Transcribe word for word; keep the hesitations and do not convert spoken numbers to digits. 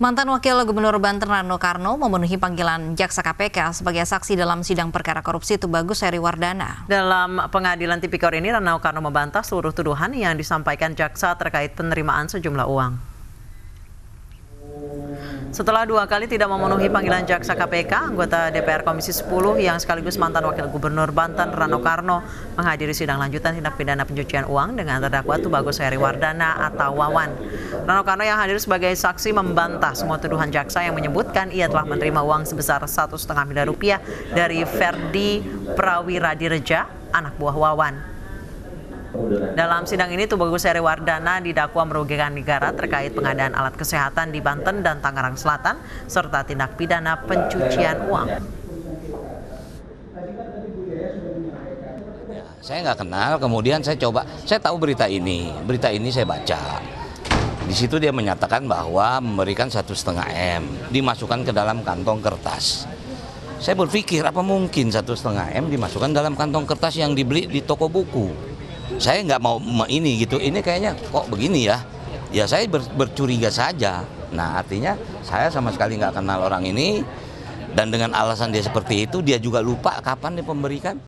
Mantan Wakil Gubernur Banten Rano Karno memenuhi panggilan jaksa K P K sebagai saksi dalam sidang perkara korupsi Tubagus Heri Wardana. Dalam pengadilan tipikor ini, Rano Karno membantah seluruh tuduhan yang disampaikan jaksa terkait penerimaan sejumlah uang. Setelah dua kali tidak memenuhi panggilan jaksa K P K, anggota D P R Komisi sepuluh yang sekaligus mantan Wakil Gubernur Banten Rano Karno menghadiri sidang lanjutan tindak pidana pencucian uang dengan terdakwa Tubagus Heri Wardana atau Wawan. Rano Karno yang hadir sebagai saksi membantah semua tuduhan jaksa yang menyebutkan ia telah menerima uang sebesar satu setengah miliar rupiah dari Ferdi Prawiradireja, anak buah Wawan. Dalam sidang ini, Tubagus Heri Wardana didakwa merugikan negara terkait pengadaan alat kesehatan di Banten dan Tangerang Selatan, serta tindak pidana pencucian uang. Ya, saya nggak kenal, kemudian saya coba, saya tahu berita ini, berita ini saya baca. Di situ dia menyatakan bahwa memberikan satu setengah M, dimasukkan ke dalam kantong kertas. Saya berpikir, apa mungkin satu setengah M dimasukkan dalam kantong kertas yang dibeli di toko buku? Saya nggak mau ini gitu, ini kayaknya kok begini ya, ya saya ber, bercuriga saja. Nah artinya saya sama sekali nggak kenal orang ini, dan dengan alasan dia seperti itu, dia juga lupa kapan dia pemberikan.